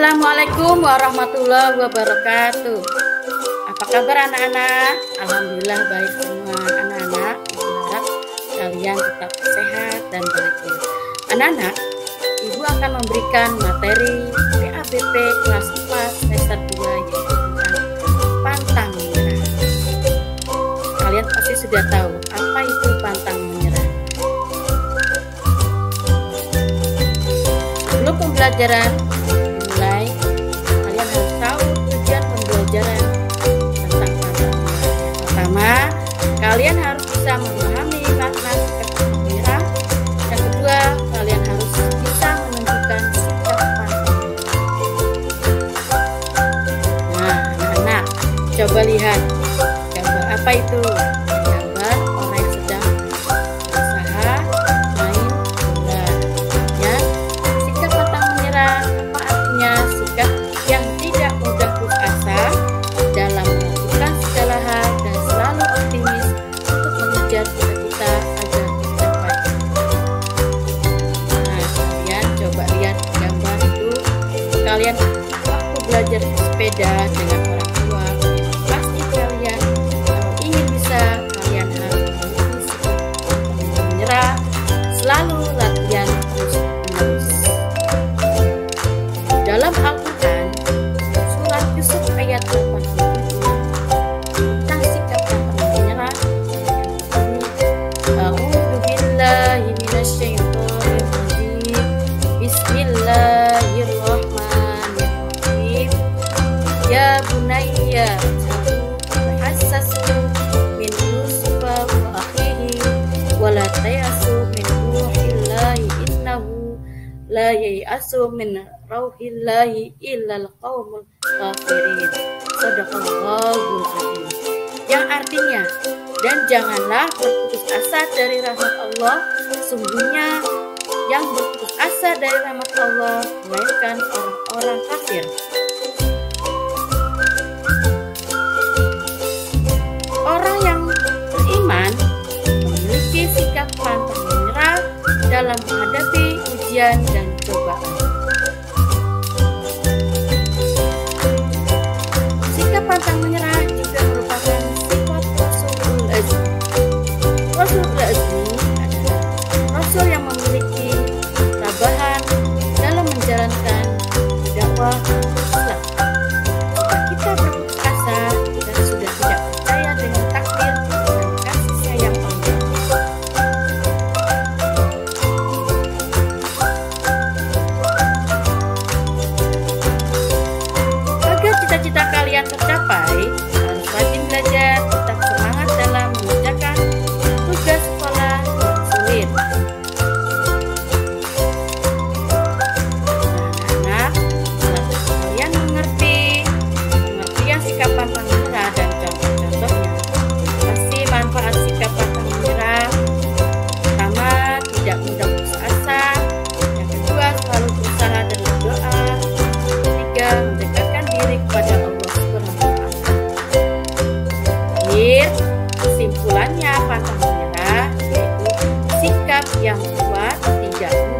Assalamualaikum warahmatullahi wabarakatuh. Apa kabar anak-anak? Alhamdulillah baik semua anak-anak. Harap kalian tetap sehat dan bahagia. Anak-anak, Ibu akan memberikan materi PABP kelas 4 semester 2 yaitu tentang pantang menyerah. Kalian pasti sudah tahu apa itu pantang menyerah. Sebelum pembelajaran dimulai, kalian harus tahu tujuan pembelajaran tentang pantang menyerah. Yang pertama, kalian harus bisa memahami makna sikap menyerah. Yang kedua, kalian harus bisa menunjukkan sikap pantang menyerah. Nah, anak-anak, coba lihat gambar apa itu? Gambar orang yang sedang berusaha main bola. Ya, sikap pantang menyerah apa artinya? Sikap yang tidak mudah putus asa dalam melakukan segala hal dan selalu optimis untuk mengejar cita-cita agar tercapai. Nah, kalian coba lihat gambar itu. Kalian waktu belajar sepeda dengan orang tua, pasti kalian kalau ingin bisa, kalian harus memiliki sikap pantang menyerah, selalu latihan terus-menerus. Dalam Al-Quran, surat Yusuf ayat 87 tentang sikap pantang menyerah, A'udzu billahi minasyaitonir rajim. Bismillahirrahmanirrahim. Ya bunayya tahassasu min Yusufa wa akhihi wa la tayasu min ruhillahi innahu la yayasu min rauhillahi illal qaumul kafirin. Shadaqallahul azim. Yang artinya, dan janganlah berputus asa dari rahmat Allah. Sungguhnya yang berputus asa dari rahmat Allah melainkan orang-orang kafir. Orang yang beriman memiliki sikap pantang menyerah dalam menghadapi ujian dan cobaan. Sikap pantang menyerah juga merupakan sifat Rasulul Azmi. Rasulul Azmi adalah Rasul yang memiliki ketabahan dalam menjalankan dakwah Islam. Jika kita berputus asa, kita sudah tidak percaya dengan takdir dan kasih sayang Allah. Agar cita-cita kalian tercapai, harus rajin belajar, tetap semangat dalam mengerjakan tugas sekolah yang sulit. Anak-anak, setelah kalian mengerti pengertian sikap pantang menyerah dan contoh-contohnya, pasti manfaat sikap pantang menyerah. Pertama, tidak mudah putus asa. Yang kedua, selalu berusaha dan berdoa. Ketiga, mendekatkan diri kepada Allah Subhanahu wa Ta'ala. Akhir, kesimpulannya pantang menyerah yaitu sikap yang kuat, tidak